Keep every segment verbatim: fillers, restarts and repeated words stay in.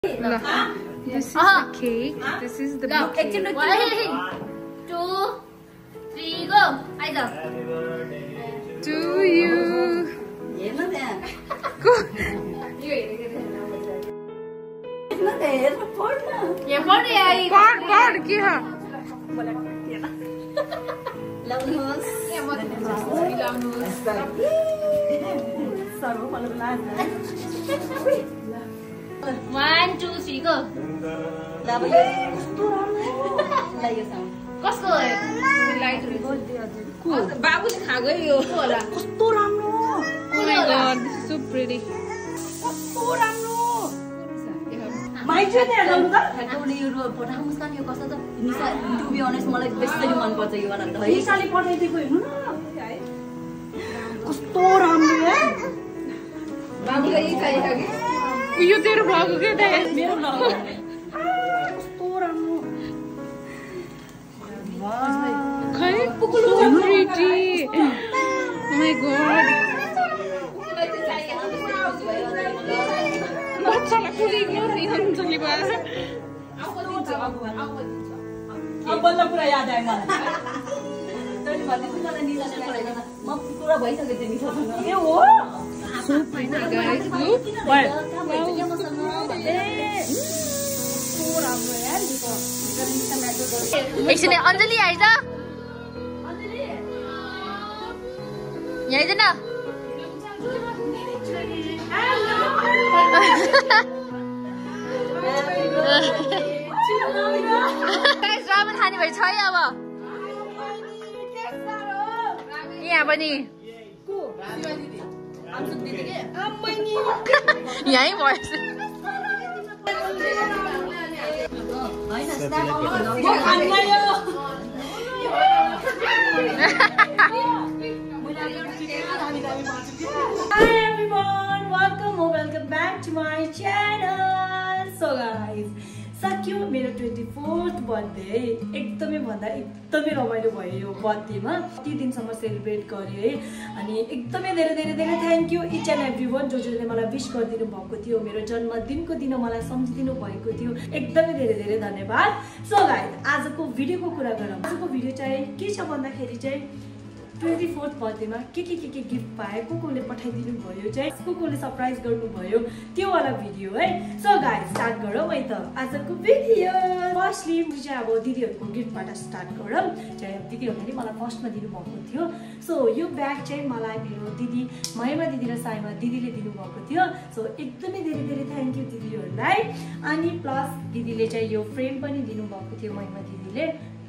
This is the cake. This is the bouquet. One, two, three, go. Either. To you. Go. ये पढ़ यार पढ़ पढ़ क्या लाउनुहोस् ये मत लाउनुहोस् सर्व मलाई लाग्छ one two three go अब यो कस्तो राम्रो लाग्यो साउन्ड कसको लाइट बाबुले खागो यो होला कस्तो राम्रो Oh my god, this is so pretty. कस्तो राम्रो माइक चाहिँ हेर्नु त हेर्नुले यो पठाउनुस् न यो कस्तो त निसा टु बी अनेस्ट मलाई बेसी मन पर्छ यो वाला त है निसाले पठाइदिएको हेर्नु न कस्तो राम्रो है बाबुले यही चाहिएको कि यो तेरो भएको के त मेरो न कस्तो राम्रो वाह खै so pretty. Oh my god. बच्चालाई फुल इग्नोर नि अञ्जली बा अब बल्ल पुरा याद आयो मलाई तैँले भन्दैछु मलाई निलाले पढाइदिन म पुरा भइसक्यो त्यो निसासँग ए हो so pretty guys look एकछिन अञ्जली आइज यहाँ आइज न रामन खाने भए छ है अब यहाँ पनि यहीँ भयो Hi everyone, welcome or welcome back to my channel. So guys, सक्यो मेरो ट्वेन्टी फोर्थ बर्थडे एकदमै भन्दा एकदमै रमाइलो भयो यो बर्थडेमा ती दिनसम्म सेलिब्रेट गरेँ है अनि एकदमै धेरै धेरै धेरै thank you each and every one जो जसले मलाई विश गरिदिनु भएको थियो मेरो जन्मदिनको दिन मलाई सम्झिदिनु भएको थियो एकदमै धेरै धेरै धन्यवाद। सो गाइस आजको भिडियोको कुरा गरौँ। आजको भिडियो चाहिँ के छ भन्दाखेरि चाहिँ ट्वेन्टी फोर्थ बर्थडेमा के के के के गिफ्ट पाएँ को कोले पठाइदिनु भयो चाहिँ को कोले सरप्राइज गर्नुभयो त्यो वाला भिडियो है। सो गाइस स्टार्ट गरौँ है त आजको भिडियो। फर्स्टली म चाहिँ अब दिदीहरूको गिफ्टबाट स्टार्ट गरौँ चाहिँ दिदीहरूले मलाई फर्स्टमा दिनुभएको थियो। सो यो ब्याग चाहिँ मलाई मेरो दिदी महिमा दिदी र साइमा दिदीले दिनुभएको थियो। सो एकदमै धेरै धेरै थ्याङ्क यू दिदीहरूलाई। अनि प्लस दिदीले चाहिँ यो फ्रेम पनि दिनुभएको थियो महिमा दिदीले।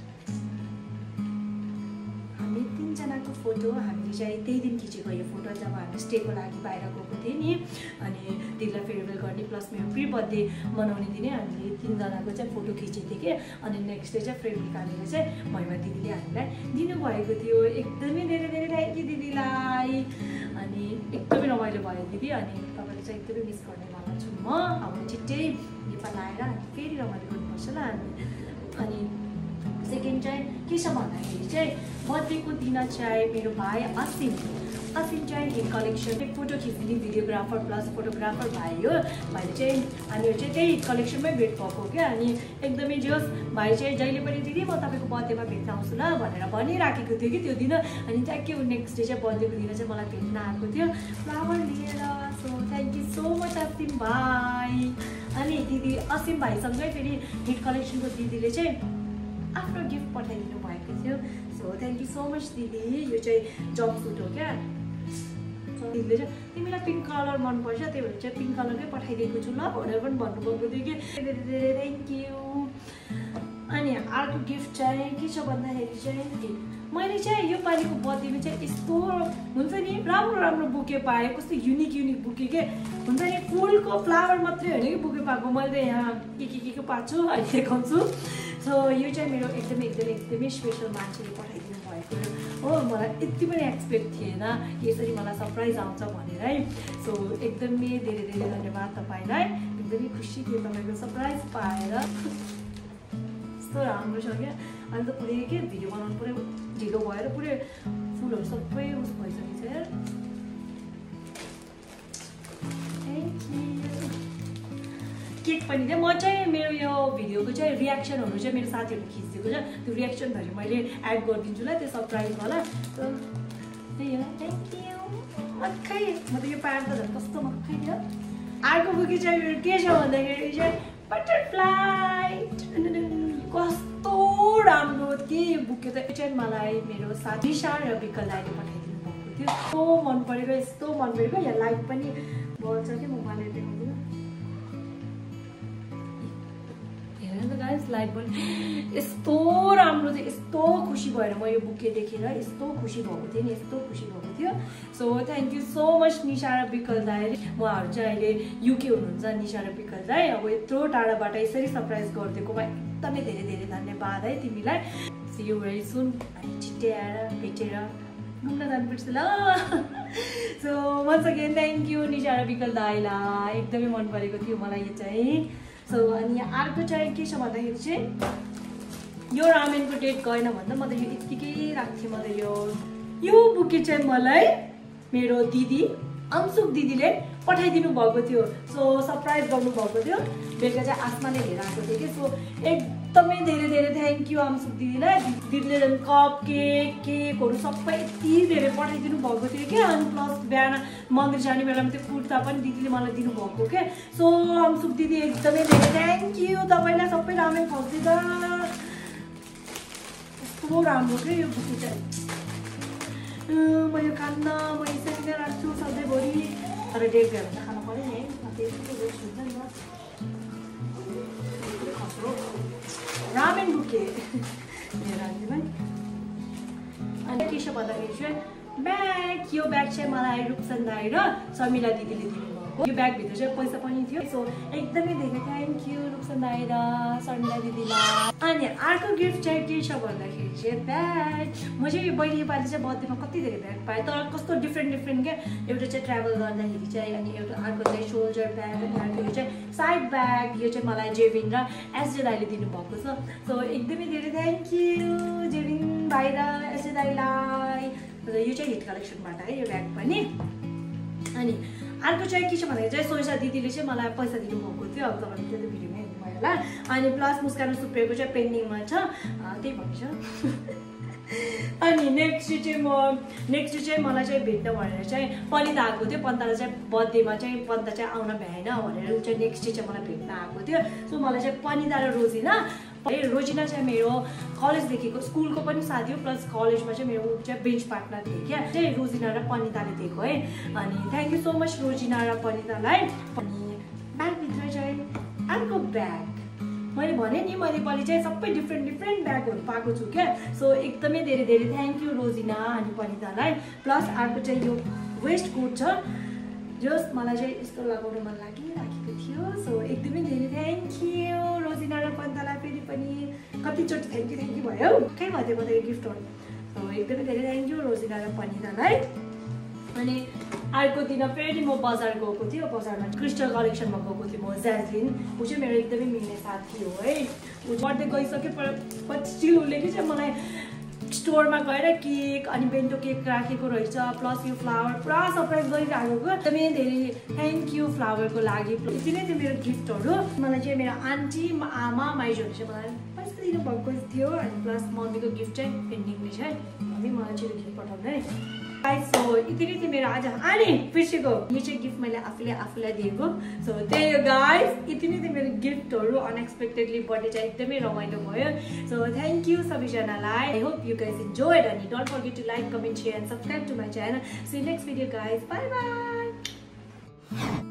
जनाको फोटो हामीले चाहिँ त्यही दिन खिचेको यो फोटो जब हामी स्टेको लागि बाहिर गएको थियौँ नि अनि दिदीलाई फेयरवेल गर्ने प्लस मेरो प्री बर्थडे मनाउने दिनै हामीले तिनजनाको चाहिँ फोटो खिचेको थिएँ कि अनि नेक्स्ट डे चाहिँ फ्रेम निकालेर चाहिँ महिमा दिदीले हामीलाई दिनुभएको थियो। एकदमै धेरै धेरै थ्याङ्क यू दिदीलाई। अनि एकदमै रमाइलो भयो दिदी अनि तपाईँले चाहिँ एकदमै मिस गर्नेवाला छु म। अब छिट्टै नेपाल आएर फेरि रमाइलो गर्नुपर्छ ल हामी। अनि सेकेन्ड चाहिँ के छ भन्दाखेरि चाहिँ बर्थडेको दिन चाहिँ मेरो भाइ असिम असिम चाहिँ हिट कलेक्सन फोटो खिच्ने भिडियोग्राफर प्लस फोटोग्राफर भाइ हो। भाइले चाहिँ हामीहरू चाहिँ त्यही हिट कलेक्सनमै भेट भएको क्या। अनि एकदमै जोस् भाइ चाहिँ जहिले पनि दिदी म तपाईँको बर्थडेमा भेट्न आउँछु ल भनेर भनिराखेको थियो कि त्यो दिन। अनि ट्याक्कै नेक्स्ट डे चाहिँ बर्थडेको दिन चाहिँ मलाई भेट्न आएको थियो फ्लावर लिएर। So thank you so much Asim भाइ। अनि दिदी असिम भाइसँगै फेरि हिट कलेक्सनको दिदीले चाहिँ आफ्नो गिफ्ट पठाइदिनु भएको थियो। So thank you so much दिदी। यो चाहिँ जम्प सुट हो क्या। दिदीले चाहिँ तिमीलाई पिङ्क कलर मनपर्छ त्यही भएर चाहिँ पिङ्क कलरकै पठाइदिएको छु ल भनेर पनि भन्नुभएको थियो कि धेरै धेरै थ्याङ्क यू। अनि अर्को गिफ्ट चाहिँ के छ भन्दाखेरि चाहिँ मैले चाहिँ योपालिको बर्थडेमा चाहिँ यस्तो हुन्छ नि राम्रो राम्रो बुके पाएँ। कस्तो युनिक युनिक बुके के हुन्छ नि फुलको फ्लावर मात्रै होइन कि बुके पाएको मैले त यहाँ के के के के पाएको छु अहिले देखाउँछु। सो यो चाहिँ मेरो एकदमै एकदमै एकदमै स्पेसल मान्छेले पठाइदिनु भएको हो। मलाई यति पनि एक्सपेक्ट थिएन यसरी मलाई सरप्राइज आउँछ भनेर है। सो एकदमै धेरै धेरै धन्यवाद तपाईँलाई। एकदमै खुसी थिएँ तपाईँको सरप्राइज पाएर। यस्तो राम्रो छ क्या। अनि त पुरै के भिडियो बनाउनु पुरै ढिलो भएर पुरै फुलहरू सबै उस भइसकेको छ यार। Thank you. केक पनि थियो। म चाहिँ मेरो यो भिडियोको चाहिँ रियाक्सनहरू चाहिँ मेरो साथीहरूले खिचिदिएको छ, त्यो रियाक्सनहरू मैले एड गरिदिन्छु ल, त्यो सरप्राइज होला। त्यही हो, थ्याङ्क यू। मक्खै म त यो पाएर त झन् कस्तो मक्खै थियो। अर्को बुके चाहिँ मेरो के छ भन्दाखेरि चाहिँ बटरफ्लाई, कस्तो राम्रो थियो यो बुके त। चाहिँ मलाई मेरो साथी निशा र विकल दाइले पठाइदिनु भएको थियो, यस्तो मन परेको, यस्तो मन परेको। यहाँ लाइट पनि बल्छ कि म मलाई देखाउँदिनँ, गाइस लाइट पनि यस्तो राम्रो थियो, यस्तो खुसी भएर म यो बुके देखेर यस्तो खुसी भएको थिएँ नि, यस्तो खुसी भएको थियो। So thank you so much Nisha र विकल दाइले। उहाँहरू चाहिँ अहिले युके हुनुहुन्छ, निशा र विकल दाइ। अब यत्रो टाढाबाट यसरी सरप्राइज गरिदिएकोमा एकदमै धेरै धेरै धन्यवाद है तिमीलाई। See you very soon. अनि छिट्टै आएर भेटेर घुम्न जानुपर्छ ल। So once again thank you Nisha र विकल दाइलाई, एकदमै मन परेको थियो मलाई यो चाहिँ। सो अनि अर्को चाहिँ के छ भन्दाखेरि चाहिँ यो रामेनको डेट गएन भन्दा म त यो यत्तिकै राख्थेँ। म त यो यो बुके चाहिँ मलाई मेरो दिदी अंशुक दिदीले पठाइदिनु भएको थियो। सो सरप्राइज गर्नुभएको थियो, बेलुका चाहिँ आसमाले लिएर आएको थियो कि। सो एकदमै धेरै धेरै थ्याङ्क यू अंशुक दिदीलाई। दिदीले झन् कप केक केकहरू सबै यति धेरै पठाइदिनु भएको थियो क्या। अनि प्लस बिहान मन्दिर जाने बेलामा त्यो कुर्ता पनि दिदीले मलाई दिनुभएको क्या। सो अंशुक दिदी एकदमै धेरै थ्याङ्क यू तपाईँलाई, सबै रामेन फस्दिँदा कस्तो राम्रो क्या यो बुके चाहिँ। म यो खान्न, म यसरी नै राख्छु सधैँभरि, तर डेट गयो भने त खानु पऱ्यो नि है, त्यस्तो वेस्ट हुन्छ नि त। रामेन बुके लिएर आउँथेँ पनि। अनि के छ भन्दाखेरि चाहिँ ब्याग, यो ब्याग चाहिँ मलाई रूपसन दाइ र शर्मिला दिदीले दिनुभएको। यो ब्यागभित्र चाहिँ पैसा पनि थियो। सो एकदमै धेरै थ्याङ्क यू रूपसन दाइ र शर्मिला दिदीलाई। अनि अर्को गिफ्ट चाहिँ के छ भन्दाखेरि चाहिँ ब्याग। म चाहिँ यो बहिनी योपालि चाहिँ बर्थडेमा कति धेरै ब्याग पाएँ, तर कस्तो डिफ्रेन्ट डिफ्रेन्ट क्या। एउटा चाहिँ ट्राभल गर्दाखेरि चाहिँ, अनि एउटा अर्को चाहिँ सोल्जर ब्याग, अनि अर्को यो चाहिँ साइड ब्याग। यो चाहिँ मलाई जेबिन र एसजे दाइले दिनुभएको छ। सो एकदमै धेरै थ्याङ्क यू जेबिन भाइ र एसजे दाइलाई। यो चाहिँ हिट कलेक्सनबाट है यो ब्याग पनि। अनि अर्को चाहिँ के छ भन्दाखेरि चाहिँ सोइसा दिदीले चाहिँ मलाई पैसा दिनुभएको थियो, अब तपाईँले त्यो त भिडियोमै हेर्नुभयो होला। अनि प्लस मुस्कान सुप्रियोको चाहिँ पेन्डिङमा छ, त्यही भन्छ। अनि नेक्स्ट चाहिँ म नेक्स्ट चाहिँ मलाई चाहिँ भेट्न भनेर चाहिँ पनिता आएको थियो। पन्तालाई चाहिँ बर्थडेमा चाहिँ पन्ता चाहिँ आउन भ्याएन भनेर ऊ चाहिँ नेक्स्ट चाहिँ मलाई भेट्न आएको थियो। सो मलाई चाहिँ पनिता र रोजिना, रोजिना चाहिँ मेरो कलेजदेखिको स्कुलको पनि साथी हो, प्लस कलेजमा चाहिँ मेरो चाहिँ बेन्च पार्टनर थिएँ क्या। चाहिँ रोजिना र पनिताले दिएको है। अनि thank you so much Rojina र पनितालाई। अनि ब्यागभित्र चाहिँ अर्को ब्याग, मैले भने नि मैले पहिले चाहिँ सबै डिफ्रेन्ट डिफ्रेन्ट ब्यागहरू पाएको छु क्या। सो एकदमै धेरै धेरै थ्याङ्क यू रोजिना अनि पनितालाई। प्लस अर्को चाहिँ यो वेस्ट कोट छ, जस मलाई चाहिँ यस्तो लगाउन मन लागिराखेको थियो। सो एकदमै धेरै थ्याङ्क यू रोजिना र पनितालाई। फेरि पनि कतिचोटि थ्याङ्क यू थ्याङ्क यू भयो कहीँ भइदिएको त यो गिफ्टहरू। सो एकदमै धेरै थ्याङ्क यू रोजिना र पनितालाई। अनि अर्को दिन फेरि म बजार गएको थिएँ, बजारमा क्रिस्टल कलेक्सनमा गएको थिएँ म। ज्याजलिन ऊ चाहिँ मेरो एकदमै मिल्ने साथी हो है। ऊ बर्थडे गइसकेपछि उसले कि चाहिँ मलाई स्टोरमा गएर केक अनि बेन्टो केक राखेको रहेछ, प्लस यो फ्लावर पुरा सरप्राइज गरिराखेको। एकदमै धेरै थ्याङ्क यू फ्लावरको लागि। यति नै थियो मेरो गिफ्टहरू। मलाई चाहिँ मेरो आन्टी आमा माइजूहरूले चाहिँ मलाई पैसा दिनुभएको थियो। अनि प्लस मम्मीको गिफ्ट चाहिँ पेन्डिङले छ है, मम्मी मलाई चाहिँ गिफ्ट पठाउनु है। सो यति नै थियो मेरो आज। अनि पिर्सेको यो चाहिँ गिफ्ट मैले आफूले आफूलाई दिएको। सो त्यही हो गाइस, यति नै थियो मेरो गिफ्टहरू। अनएक्सपेक्टेडली बर्थडे चाहिँ एकदमै रमाइलो भयो। सो थ्याङ्क यू सबैजनालाई। I hope you guys enjoyed. अनि don't forget to like, comment, share and subscribe to my channel. See next video guys, bye by.